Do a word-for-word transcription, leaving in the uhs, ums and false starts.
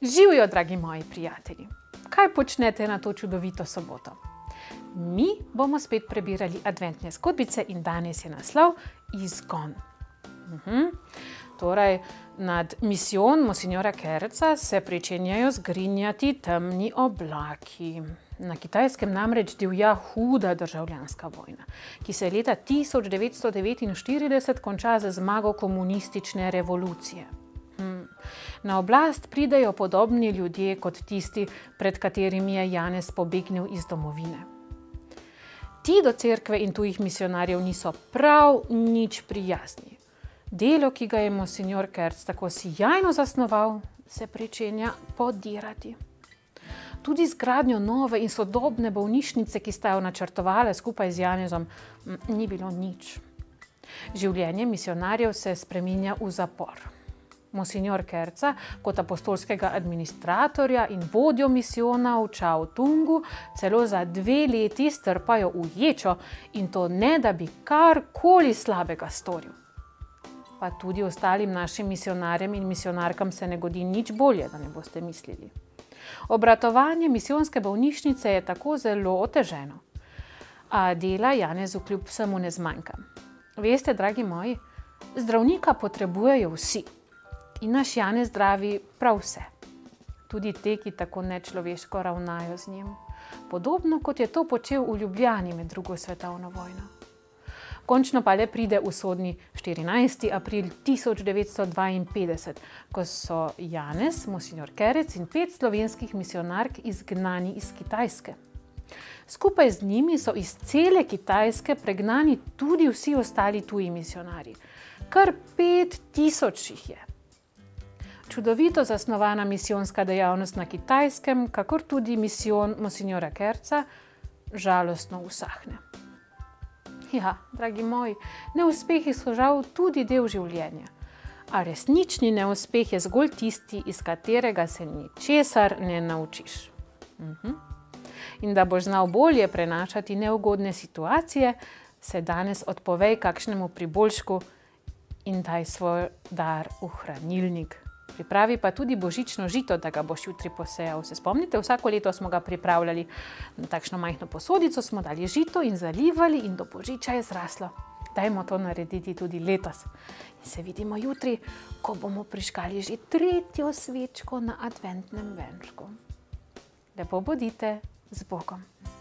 Živijo, dragi moji prijatelji! Kaj počnete na to čudovito soboto? Mi bomo spet prebirali adventne zgodbice in danes je naslov Izgon. Uhum. Torej, nad misijon monsignora Kereca se pričenjajo zgrinjati temni oblaki. Na Kitajskem namreč divja huda državljanska vojna, ki se leta tisoč devetsto devetinštirideset konča z zmago komunistične revolucije. Hmm. Na oblast pridejo podobni ljudje kot tisti, pred katerimi je Janez pobegnil iz domovine. Ti do cerkve in tujih misionarjev niso prav nič prijazni. Delo, ki ga je monsignor Kerec tako sijajno zasnoval, se pričenja podirati. Tudi zgradnjo nove in sodobne bolnišnice, ki sta jo načrtovale skupaj z Janezom, ni bilo nič. Življenje misionarjev se spreminja v zapor. Monsignor Kereca kot apostolskega administratorja in vodjo misijona v Čao-Tungu celo za dve leti strpajo v ječo, in to ne, da bi karkoli slabega storil. Pa tudi ostalim našim misionarjem in misionarkam se ne godi nič bolje, da ne boste mislili. Obratovanje misijonske bolnišnice je tako zelo oteženo, a dela Janezu kljub vsemu ne zmanjka. Veste, dragi moji, zdravnika potrebujejo vsi. In naš Janez zdravi prav vse. Tudi te, ki tako nečloveško ravnajo z njim. Podobno kot je to počel v Ljubljani med drugo svetovno vojno. Končno pa le pride usodni štirinajsti april tisoč devetsto dvainpetdeset, ko so Janez, monsignor Kerec in pet slovenskih misionark izgnani iz Kitajske. Skupaj z njimi so iz cele Kitajske pregnani tudi vsi ostali tuji misionarji. Kar pet tisoč jih je. Čudovito zasnovana misijonska dejavnost na Kitajskem, kakor tudi misijon monsignora Kereca, žalostno usahne. Ja, dragi moji, neuspehi so žal tudi del življenja. A resnični neuspeh je zgolj tisti, iz katerega se ničesar ne naučiš. Uhum. In da boš znal bolje prenašati neugodne situacije, se danes odpovej kakšnemu priboljšku in daj svoj dar v hranilnik. Pripravi pa tudi božično žito, da ga boš jutri posejal. Se spomnite, vsako leto smo ga pripravljali na takšno majhno posodico, smo dali žito in zalivali in do božiča je zraslo. Dajmo to narediti tudi letos. In se vidimo jutri, ko bomo prižgali že tretjo svečko na adventnem venčku. Lepo bodite, z Bogom!